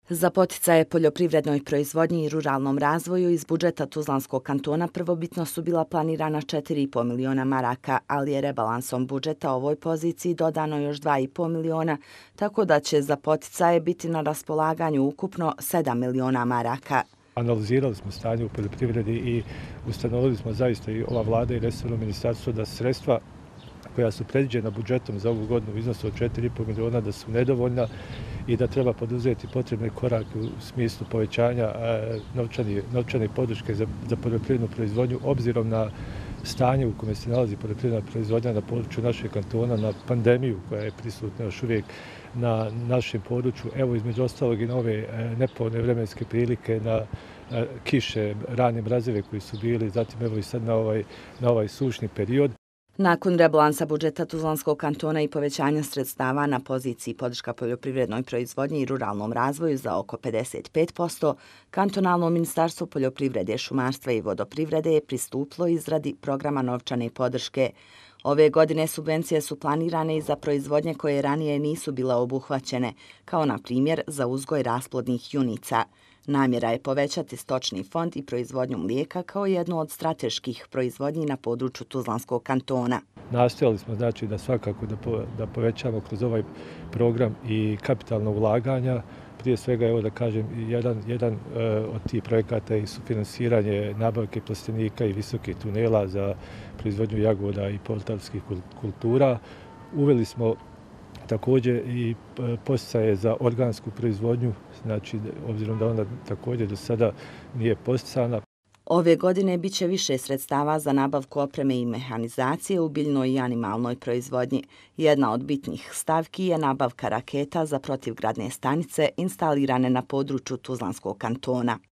Za poticaje poljoprivrednoj proizvodnji i ruralnom razvoju iz budžeta Tuzlanskog kantona prvobitno su bila planirana 4,5 miliona maraka, ali je rebalansom budžeta ovoj poziciji dodano još 2,5 miliona, tako da će za poticaje biti na raspolaganju ukupno 7 miliona maraka. Analizirali smo stanje u poljoprivredi i ustanovili smo zaista i ova vlada i resorno ministarstvo da sredstva koja su predviđena budžetom za ovu godinu u iznosu od 4,5 miliona da su nedovoljna i da treba poduzeti potrebne korake u smislu povećanja novčane podrške za poljoprivrednu proizvodnju obzirom na stanje u kome se nalazi poljoprivredna proizvodnja na području našeg kantona, na pandemiju koja je prisutna još uvijek na našem području. Evo između ostalog i nove nepovoljne vremenske prilike, na kiše, rane mrazeve koji su bili, zatim evo i sad na ovaj sušni period. Nakon rebalansa budžeta Tuzlanskog kantona i povećanja sredstava na poziciji podrška poljoprivrednoj proizvodnji i ruralnom razvoju za oko 55%, kantonalno ministarstvo poljoprivrede, šumarstva i vodoprivrede je pristupilo izradi programa novčane podrške. Ove godine subvencije su planirane i za proizvodnje koje ranije nisu bile obuhvaćene, kao na primjer za uzgoj rasplodnih junica. Namjera je povećati stočni fond i proizvodnju mlijeka kao jednu od strateških proizvodnji na području Tuzlanskog kantona. Nastojali smo znači da svakako da povećamo kroz ovaj program i kapitalna ulaganja. Prije svega, evo da kažem, jedan od tih projekata je sufinansiranje nabavke plastenika i visokih tunela za proizvodnju jagoda i povrtlarskih kultura. Uveli smo također i poticaje za organsku proizvodnju, znači obzirom da ona također do sada nije posticana. Ove godine bit će više sredstava za nabavku opreme i mehanizacije u biljnoj i animalnoj proizvodnji. Jedna od bitnih stavki je nabavka raketa za protivgradne stanice instalirane na području Tuzlanskog kantona.